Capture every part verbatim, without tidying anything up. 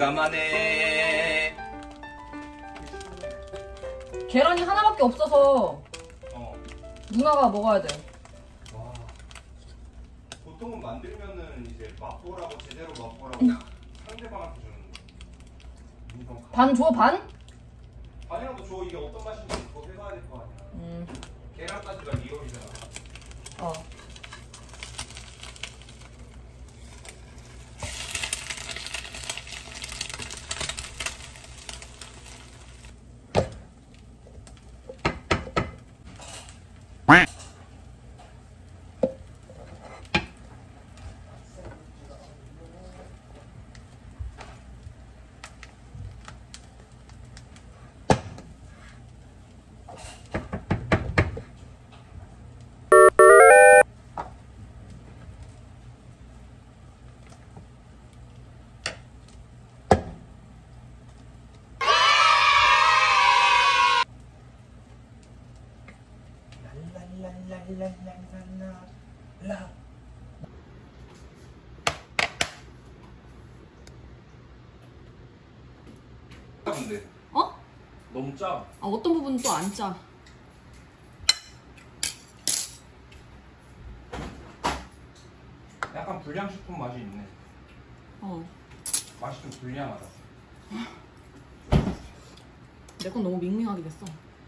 오래간만에. 계란이 하나밖에 없어서 어. 누나가 먹어야 돼. 와. 보통은 만들면은 이제 맛보라고 제대로 맛보라고 상대방한테 주는 거. 반 줘, 반? 반이라도 줘. 이게 어떤 맛인지 그거 해봐야 될 거 아니야. 음. 계란까지가 리얼이잖아. 어. 랄랄랄랄랄랄라. 근데 어? 너무 짜. 아, 어떤 부분은 또 안 짜. 약간 불량식품 맛이 있네. 어. 맛이 좀 불량하다. 내 건 너무 밍밍하게 됐어.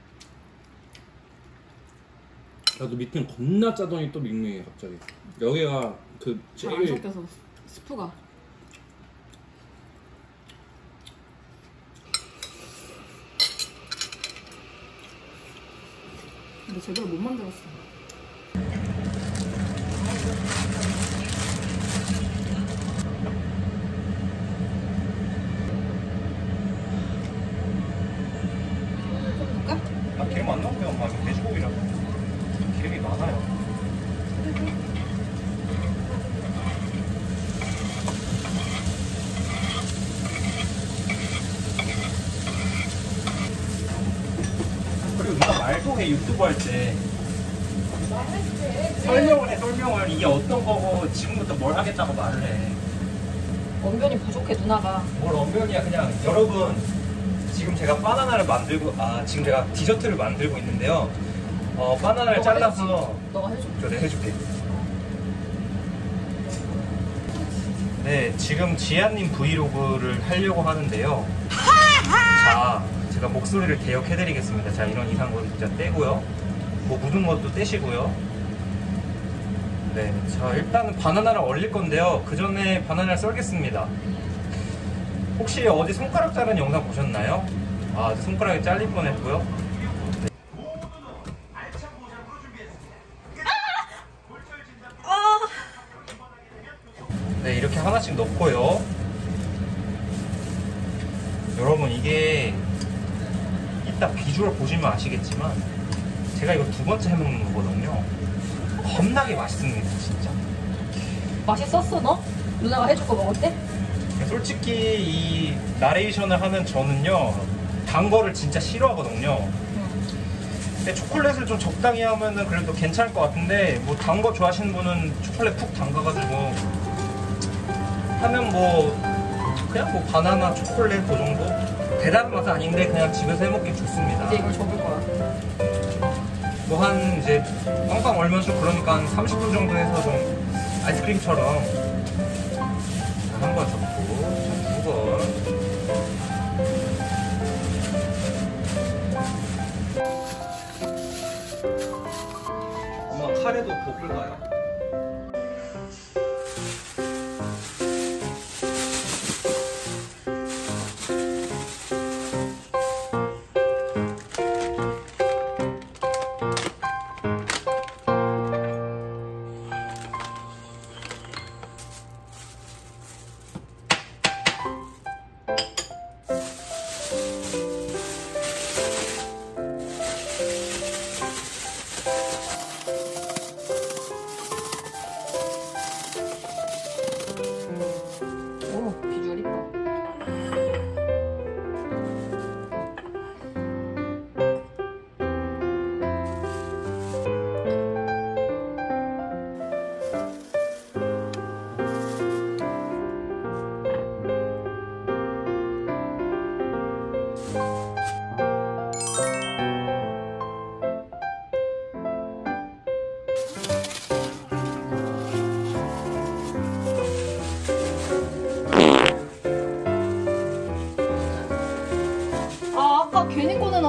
나도 밑은 겁나 짜더니 또 밍밍해 갑자기. 여기가 그 잘 안 제일 섞여서 스프가. 근데 제대로 못 만들었어. 아, 기름 안 넣으면 막 돼지고기라서 기름이 많아요. 그리고 누가 말도 해. 유튜브 할 때 설명을 해. 설명을 이게 어떤 거고 지금부터 뭘 하겠다고 말을 해. 언변이 부족해 누나가. 뭘 언변이야. 그냥 여러분, 지금 제가 바나나를 만들고 아 지금 제가 디저트를 만들고 있는데요. 어 바나나를 너가 잘라서 해주지. 너가 해줘. 저 내가 해줄게. 네, 지금 지아님 브이로그를 하려고 하는데요. 자, 제가 목소리를 대역해드리겠습니다. 자, 이런 이상한 거 진짜 떼고요. 뭐 묻은 것도 떼시고요. 네, 자 일단은 바나나를 얼릴 건데요. 그 전에 바나나를 썰겠습니다. 혹시 어제 손가락 자른 영상 보셨나요? 아, 손가락이 잘릴 뻔했고요. 네. 네, 이렇게 하나씩 넣고요. 여러분, 이게 이따 비주얼 보시면 아시겠지만 제가 이거 두 번째 해먹는 거거든요. 겁나게 맛있습니다, 진짜. 맛있었어 너? 누나가 해줄 거 먹었대? 솔직히 이 나레이션을 하는 저는요, 단 거를 진짜 싫어하거든요. 근데 초콜릿을 좀 적당히 하면은 그래도 괜찮을 것 같은데, 뭐 단 거 좋아하시는 분은 초콜릿 푹 담가가지고 하면 뭐 그냥 뭐 바나나 초콜릿 그 정도? 배달 맛은 아닌데 그냥 집에서 해먹기 좋습니다. 이제 이걸 접을 거야. 뭐 한 이제 빵빵 얼면서 그러니까 한 삼십 분 정도 해서 좀 아이스크림처럼 한 번 접고 두 번. 엄마 카레도 볶을까요?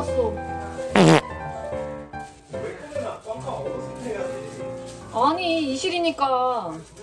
끓었어. 왜 끓나? 꽝꽝 얼었을 때 해야지. 아니 이실이니까